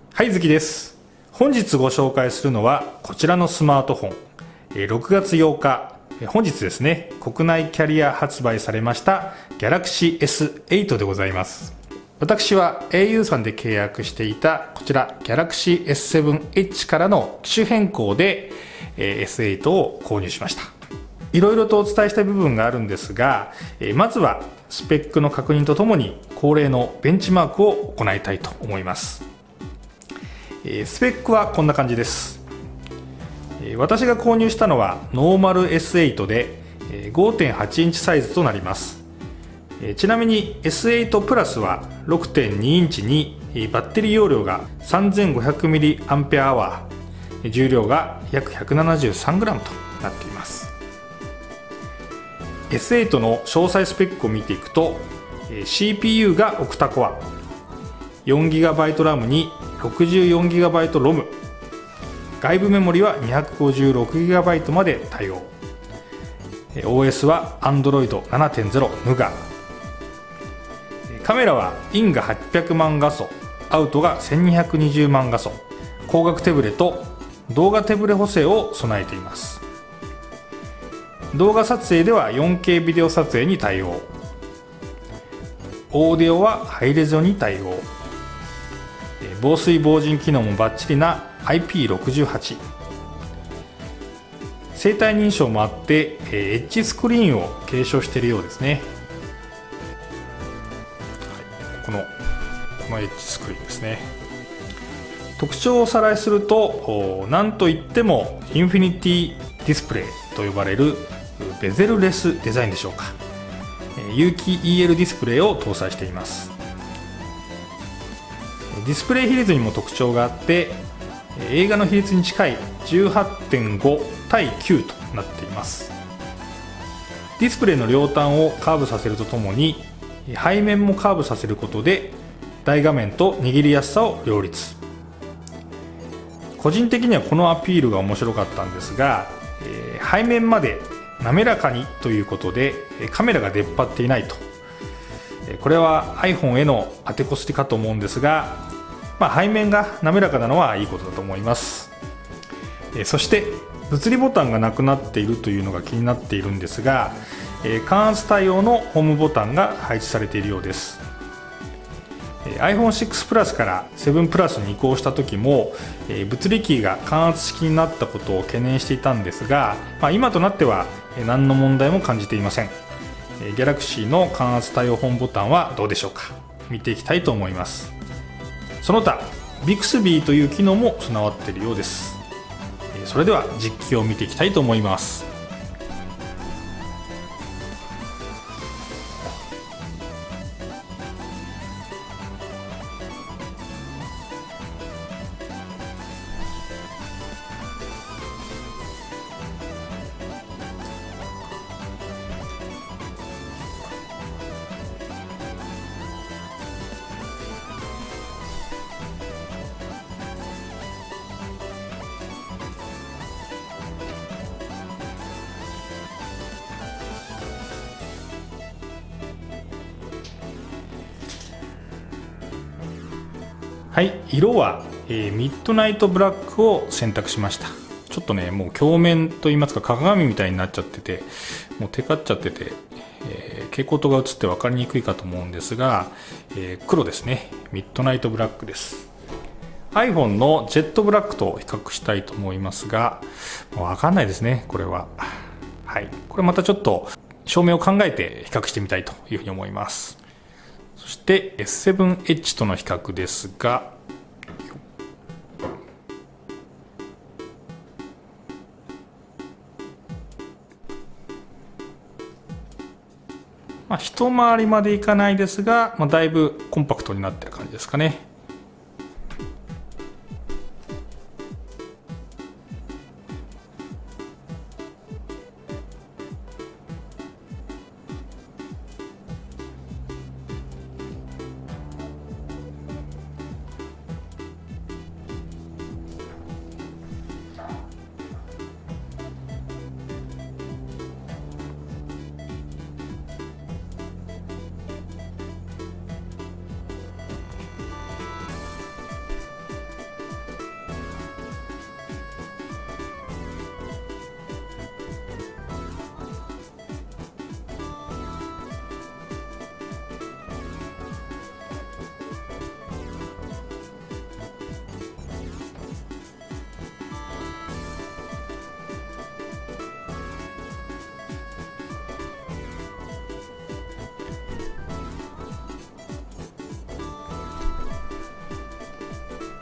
はい、月です。本日ご紹介するのはこちらのスマートフォン。6月8日、本日ですね、国内キャリア発売されました Galaxy S8 でございます。私は au さんで契約していたこちら Galaxy S7 Edge からの機種変更で S8 を購入しました。いろいろとお伝えしたい部分があるんですが、まずはスペックの確認とともに恒例のベンチマークを行いたいと思います。スペックはこんな感じです。私が購入したのはノーマル S8 で 5.8 インチサイズとなります。ちなみに S8 プラスは 6.2 インチにバッテリー容量が 3500mAh、 重量が約 173g となっています。 S8 の詳細スペックを見ていくと CPU がオクタコア、 4GB RAM に 64GB ROM、 外部メモリは 256GB まで対応。 OS は Android 7.0 Nougat。 カメラはインが800万画素、アウトが1220万画素、光学手ブレと動画手ブレ補正を備えています。動画撮影では 4K ビデオ撮影に対応。オーディオはハイレゾに対応。防水防塵機能もバッチリな IP68。 生体認証もあってエッジスクリーンを継承しているようですね。このエッジスクリーンですね。特徴をおさらいすると、なんといってもインフィニティディスプレイと呼ばれるベゼルレスデザインでしょうか。有機 EL ディスプレイを搭載しています。ディスプレイ比率にも特徴があって、映画の比率に近い 18.5 対9となっています。ディスプレイの両端をカーブさせるとともに背面もカーブさせることで大画面と握りやすさを両立。個人的にはこのアピールが面白かったんですが、背面まで滑らかにということでカメラが出っ張っていないと。これは iPhone への当てこすりかと思うんですが、背面が滑らかなのはいいことだと思います。そして物理ボタンがなくなっているというのが気になっているんですが、感圧対応のホームボタンが配置されているようです。iPhone6 プラスから7プラスに移行した時も物理キーが感圧式になったことを懸念していたんですが、今となっては何の問題も感じていません。Galaxy の感圧対応ホームボタンはどうでしょうか。見ていきたいと思います。その他 Bixby という機能も備わっているようです。それでは実機を見ていきたいと思います。はい、色は、ミッドナイトブラックを選択しました。ちょっとね、もう鏡面といいますか鏡みたいになっちゃってて、もうテカっちゃってて、蛍光灯が映って分かりにくいかと思うんですが、黒ですね。ミッドナイトブラックです。 iPhone のジェットブラックと比較したいと思いますが、もう分かんないですね、これは。はい、これまたちょっと照明を考えて比較してみたいというふうに思います。そして S7 Edge との比較ですが、一回りまでいかないですが、だいぶコンパクトになってる感じですかね。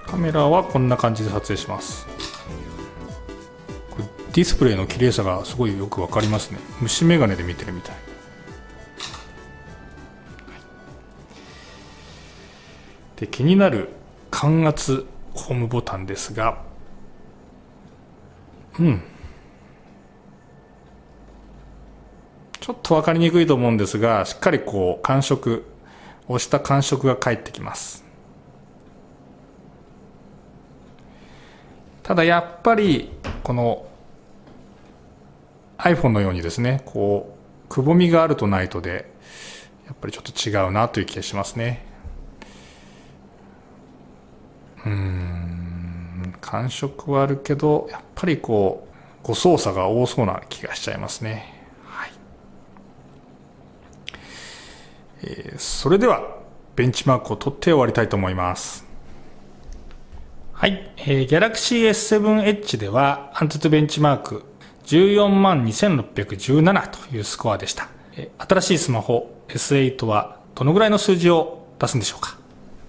カメラはこんな感じで撮影します。これディスプレイの綺麗さがすごいよくわかりますね。虫眼鏡で見てるみたい。で、気になる感圧ホームボタンですが、ちょっと分かりにくいと思うんですが、しっかりこう押した感触が返ってきます。ただやっぱりこの iPhone のようにですね、こうくぼみがあるとないとでやっぱりちょっと違うなという気がしますね。感触はあるけど、やっぱりこう誤操作が多そうな気がしちゃいますね。はい。それではベンチマークを取って終わりたいと思います。はい、Galaxy S7 Edge ではアンツツベンチマーク142,617というスコアでした。新しいスマホ S8 はどのぐらいの数字を出すんでしょうか。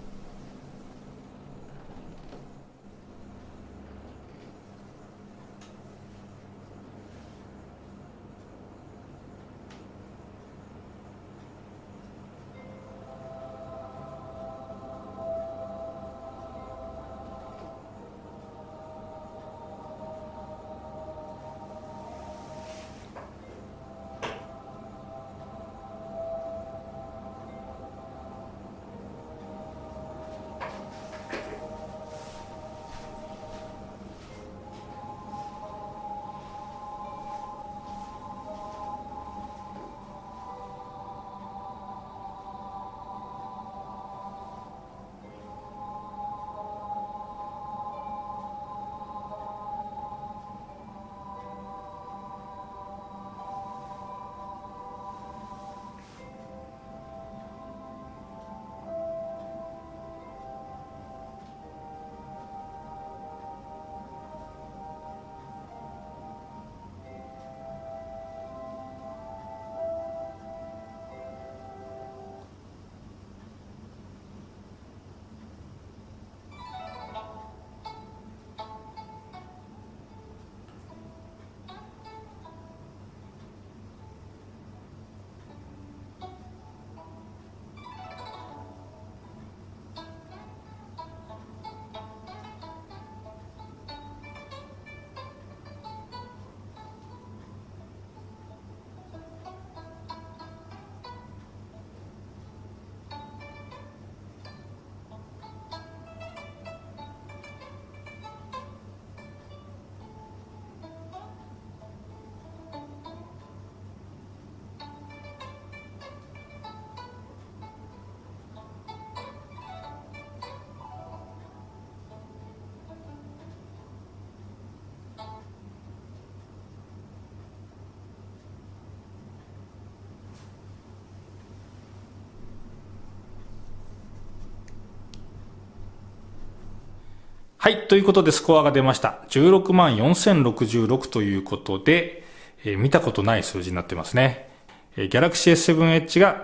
はい。ということでスコアが出ました。164,066ということで、見たことない数字になってますね。Galaxy S7 Edge が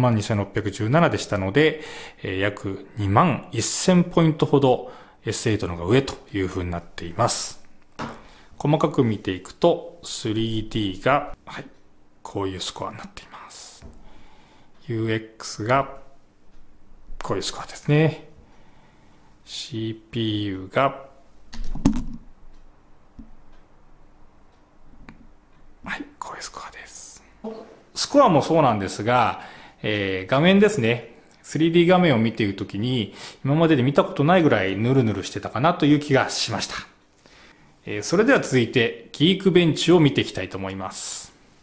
142,617でしたので、約21,000ポイントほど S8 の方が上という風になっています。細かく見ていくと 3D が、はい、こういうスコアになっています。UX がこういうスコアですね。CPU が、はい、こういうスコアです。スコアもそうなんですが、画面ですね。3D 画面を見ているときに、今までで見たことないぐらいヌルヌルしてたかなという気がしました。それでは続いて、ギークベンチを見ていきたいと思います。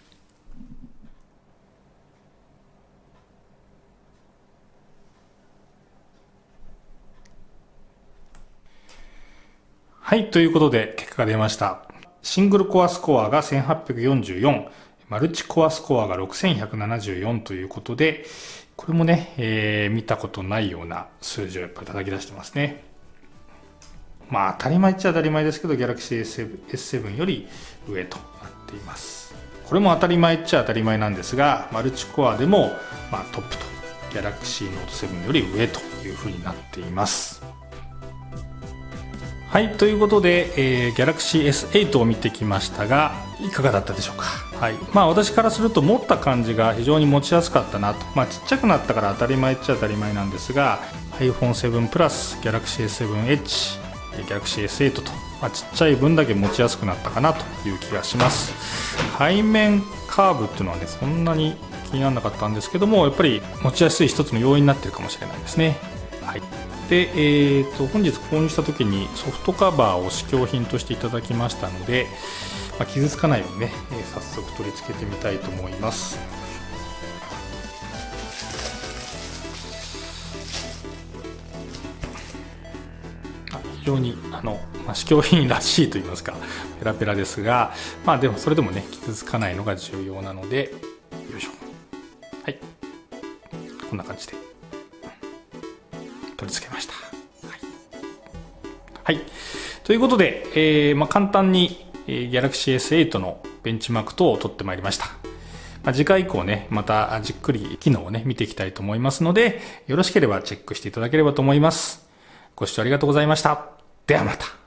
はい、ということで結果が出ました。シングルコアスコアが1844、マルチコアスコアが6174ということで、これもね、見たことないような数字をやっぱり叩き出してますね。まあ当たり前っちゃ当たり前ですけど、Galaxy S7 より上となっています。これも当たり前っちゃ当たり前なんですが、マルチコアでも、トップと Galaxy Note 7より上というふうになっています。 はい、ということで、Galaxy S8 を見てきましたが、いかがだったでしょうか。はい、私からすると持った感じが非常に持ちやすかったなと。ちっちゃくなったから当たり前っちゃ当たり前なんですが、 iPhone7 Plus、Galaxy S7Edge、Galaxy S8 と、ちっちゃい分だけ持ちやすくなったかなという気がします。背面カーブっていうのはね、そんなに気にならなかったんですけども、やっぱり持ちやすい一つの要因になっているかもしれないですね。はい、で、本日購入した時にソフトカバーを試供品としていただきましたので、傷つかないようにね、早速取り付けてみたいと思います。非常に試供品らしいと言いますか、ペラペラですが、でもそれでもね、傷つかないのが重要なので、よいしょ。はい、こんな感じで取り付けました。はい、ということで、簡単に、Galaxy S8 のベンチマーク等を取ってまいりました。次回以降ね、またじっくり機能をね、見ていきたいと思いますので、よろしければチェックしていただければと思います。ご視聴ありがとうございました。ではまた。